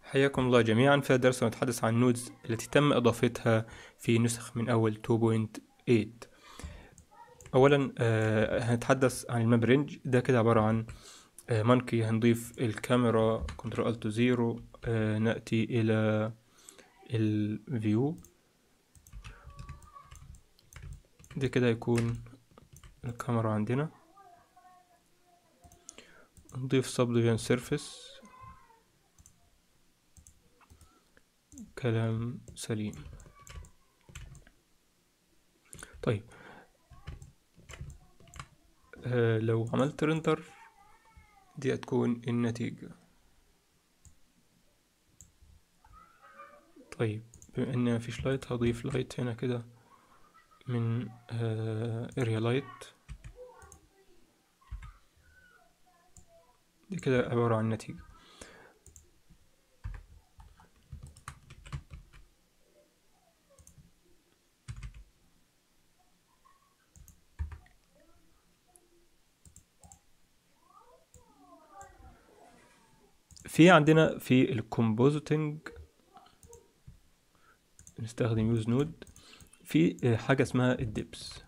حياكم الله جميعا. في درس نتحدث عن النودز التي تم إضافتها في نسخ من أول 2.8. أولا هنتحدث عن الماب رينج. ده كده عبارة عن مونكي. هنضيف الكاميرا كنترول الت زيرو. نأتي إلى الفيو. ده كده يكون الكاميرا عندنا. نضيف subdivision surface. كلام سليم. طيب لو عملت رندر دي هتكون النتيجة. طيب بما ان مفيش لايت هضيف لايت هنا كده من اريا لايت. دي كده عبارة عن نتيجة. في عندنا في الكومبوزيتنج نستخدم يوز نود. في حاجة اسمها الدبس.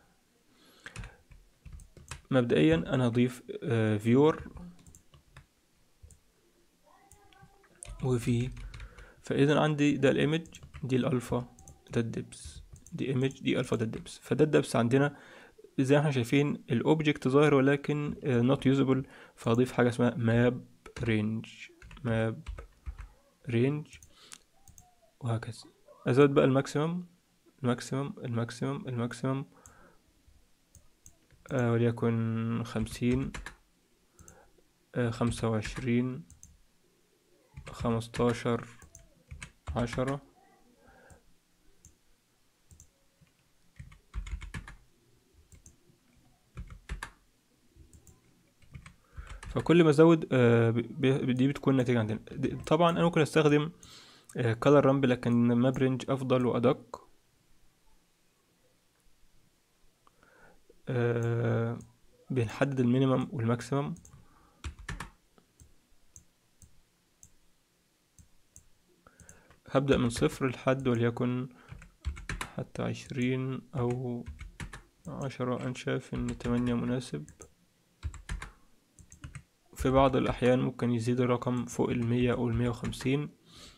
مبدئيا انا هضيف فيور وفي. فاذا عندي ده الايمج، دي الالفا، ده الدبس، دي ايمج، دي الفا، ده الدبس. فده الدبس عندنا زي ما احنا شايفين الاوبجكت ظاهر ولكن not usable. فهضيف حاجة اسمها ماب رينج. ماب رينج وهكذا. ازود بقى الماكسيمم الماكسيمم الماكسيمم الماكسيمم وليكن 50، 25، 15، 10. فكل ما ازود دي بتكون نتيجة عندنا. طبعا انا ممكن استخدم color ramp، لكن ماب رينج افضل وادق. بنحدد المينيمم والماكسيمم. هبدأ من 0 لحد وليكن حتى 20 أو 10. أنا شايف إن 8 مناسب. في بعض الأحيان ممكن يزيد الرقم فوق 100 أو 150،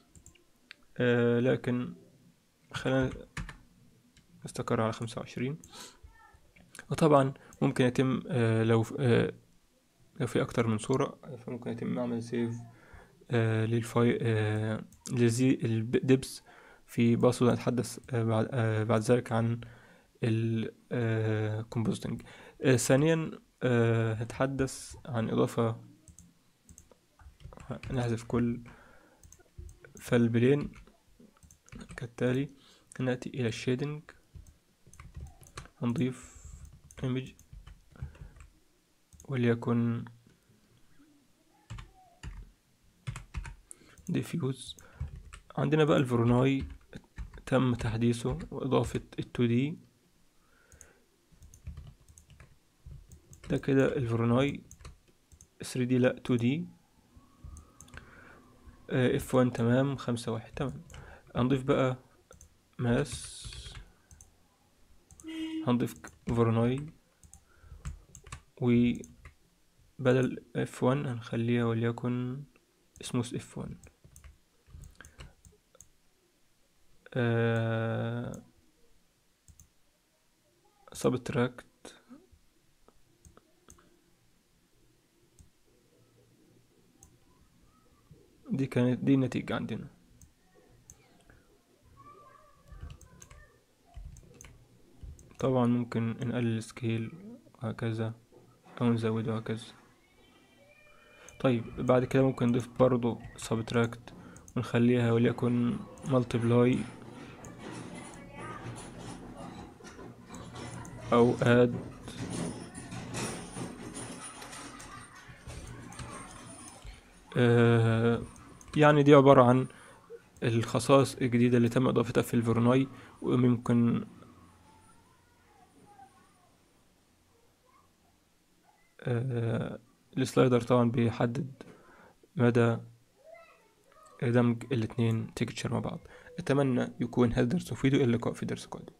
لكن خلينا نستقر على 25. وطبعا ممكن يتم لو في أكتر من صورة فممكن يتم عمل سيف للفاي لزي الدبس في باص. نتحدث بعد ذلك عن الكومبوستنج. ثانيا هتحدث عن إضافة. نحذف كل فالبلين كالتالي. نأتي إلى الشيدنج. هنضيف image وليكن diffuse. عندنا بقى الفورناي تم تحديثه وإضافة ال2D. ده كده الفورناي 3D لا 2D. F1 تمام، 5.1 تمام. هنضيف بقى ماس. هنضيف فورناي وبدل F1 هنخليها وليكن سموث F1. سبتراكت. دي كانت دي النتيجة عندنا. طبعا ممكن نقلل السكيل وهكذا أو نزوده وهكذا. طيب بعد كده ممكن نضيف برضو سبتراكت ونخليها وليكن multiply أو add. يعني دي عبارة عن الخصائص الجديدة اللي تم إضافتها في الفورناي. وممكن السلايدر طبعا بيحدد مدى دمج الاتنين تكتشر مع بعض. اتمنى يكون هذا الدرس مفيد، والى اللقاء في درس قادم.